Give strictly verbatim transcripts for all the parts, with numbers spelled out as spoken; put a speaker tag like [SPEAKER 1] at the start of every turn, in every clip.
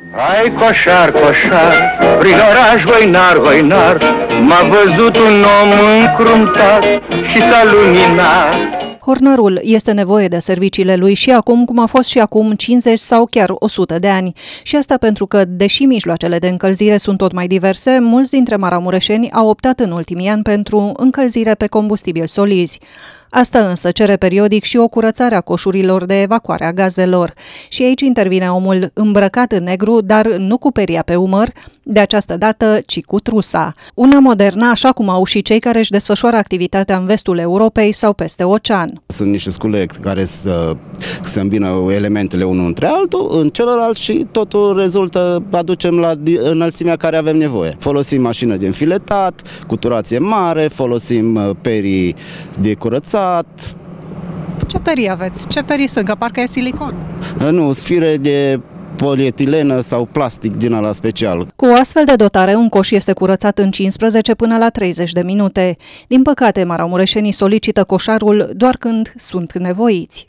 [SPEAKER 1] Hai coșar, coșar, prin oraș voinar, voinar, m-a văzut un om încruntat și s-a luminat.
[SPEAKER 2] Hornarul este nevoie de serviciile lui și acum, cum a fost și acum cincizeci sau chiar o sută de ani. Și asta pentru că, deși mijloacele de încălzire sunt tot mai diverse, mulți dintre maramureșeni au optat în ultimii ani pentru încălzire pe combustibili solizi. Asta însă cere periodic și o curățare a coșurilor de evacuare a gazelor. Și aici intervine omul îmbrăcat în negru, dar nu cu peria pe umăr, de această dată, ci cu trusa. Una modernă, așa cum au și cei care își desfășoară activitatea în vestul Europei sau peste ocean.
[SPEAKER 3] Sunt niște scule care să, să îmbină elementele unul între altul, în celălalt și totul rezultă, aducem la înălțimea care avem nevoie. Folosim mașină de înfiletat, cu turație mare, folosim perii de curățat.
[SPEAKER 2] Ce perii aveți? Ce perii sunt? Că parcă e silicon.
[SPEAKER 3] Nu, sfire de polietilenă sau plastic din ăla special.
[SPEAKER 2] Cu o astfel de dotare, un coș este curățat în cincisprezece până la treizeci de minute. Din păcate, maramureșenii solicită coșarul doar când sunt nevoiți.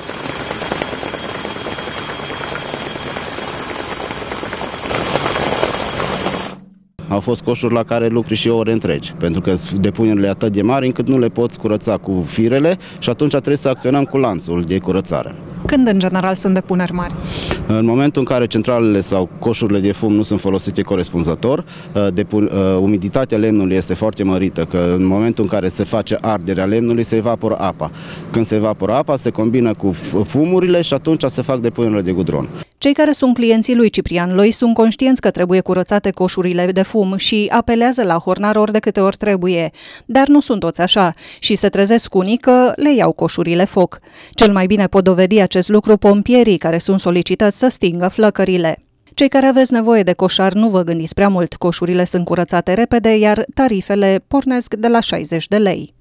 [SPEAKER 3] Au fost coșuri la care lucri și ore întregi, pentru că depunerile atât de mari încât nu le poți curăța cu firele și atunci trebuie să acționăm cu lanțul de curățare.
[SPEAKER 2] Când în general sunt depuneri mari?
[SPEAKER 3] În momentul în care centralele sau coșurile de fum nu sunt folosite corespunzător, umiditatea lemnului este foarte mărită, că în momentul în care se face arderea lemnului se evaporă apa. Când se evaporă apa, se combină cu fumurile și atunci se fac depunerile de gudron.
[SPEAKER 2] Cei care sunt clienții lui Ciprian Loi sunt conștienți că trebuie curățate coșurile de fum și apelează la hornar ori de câte ori trebuie. Dar nu sunt toți așa și se trezesc unii că le iau coșurile foc. Cel mai bine pot dovedi acest lucru pompierii care sunt solicitați să stingă flăcările. Cei care aveți nevoie de coșar nu vă gândiți prea mult, coșurile sunt curățate repede, iar tarifele pornesc de la șaizeci de lei.